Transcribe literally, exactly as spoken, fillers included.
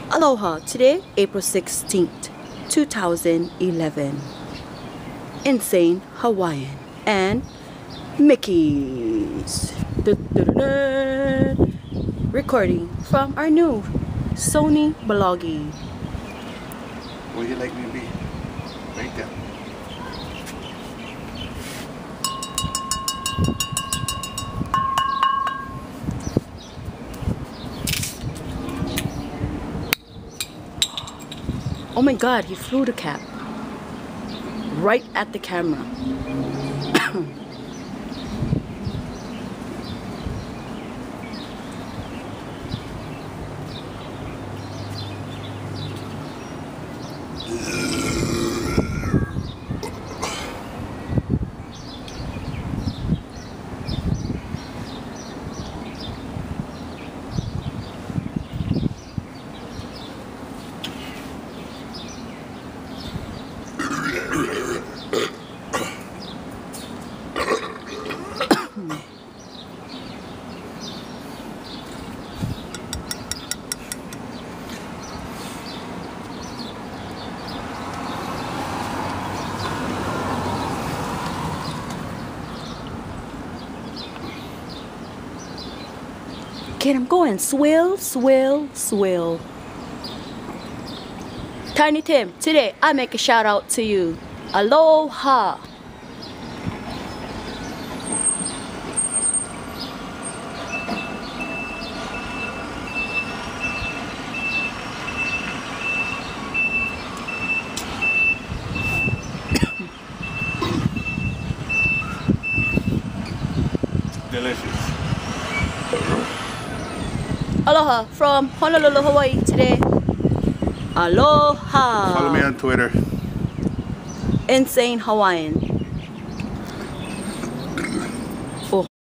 Aloha, today April sixteenth, two thousand eleven. Insane Hawaiian and Mickey's. Da, da, da, da. Recording from our new Sony Blogging. Where you like me to be? Right there. Oh my god, he flew the cap right at the camera. Get him going. Swill, swill, swill. Tiny Tim, today I make a shout out to you. Aloha. Delicious. Aloha from Honolulu, Hawaii today. Aloha. Follow me on Twitter. Insane Hawaiian.